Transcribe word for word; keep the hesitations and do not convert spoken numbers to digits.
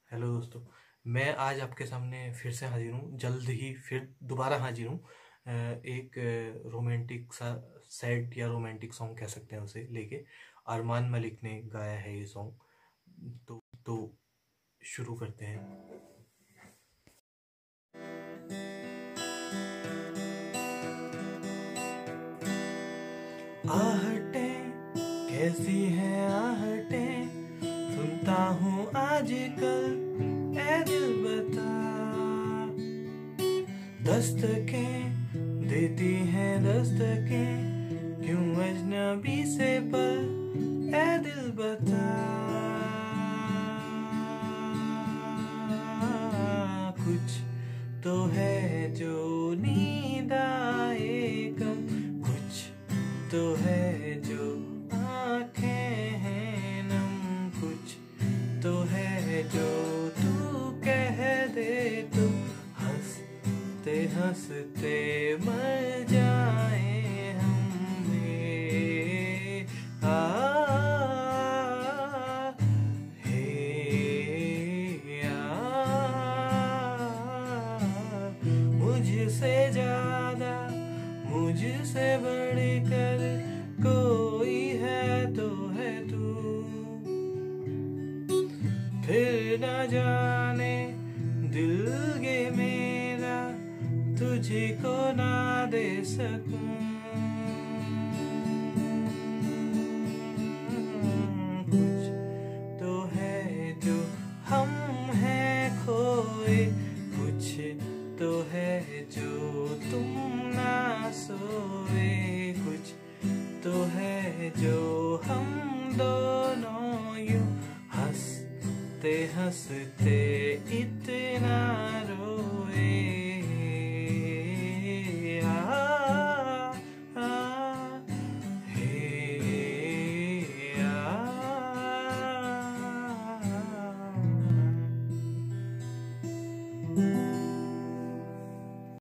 Hello दोस्तों। मैं आज आपके सामने फिर से हाजिर हूँ, जल्द ही फिर दोबारा हाजिर हूँ। अ, एक रोमांटिक सा सैड या रोमांटिक सॉन्ग कह सकते हैं उसे लेके। अरमान मलिक ने गाया है ये सॉन्ग। तो तो शुरू करते हैं। आहटें कैसी हैं आहटें, सुनता हूँ आजकल, ऐ दिल बता। दस्तकें देती हैं दस्तकें, क्यों अजनबी से पर, ऐ दिल बता। कुछ तो है जो नींद आए कम, कुछ तो है जो आंखें हैं नम, कुछ तो है जो तू कह दे तो हंसते हंसते मर जाए हम। हे आ हे आ मुझसे ज्यादा मुझसे बढ़कर कोई है तो है तू। फिर न जाने दिल ये मेरा तुझे को ना दे सकूं। कुछ तो है जो हम हैं खोए, कुछ तो है जो तुम ना सोए, कुछ तो है जो हम दोनों यूं हंसते हंसते इतना रोए।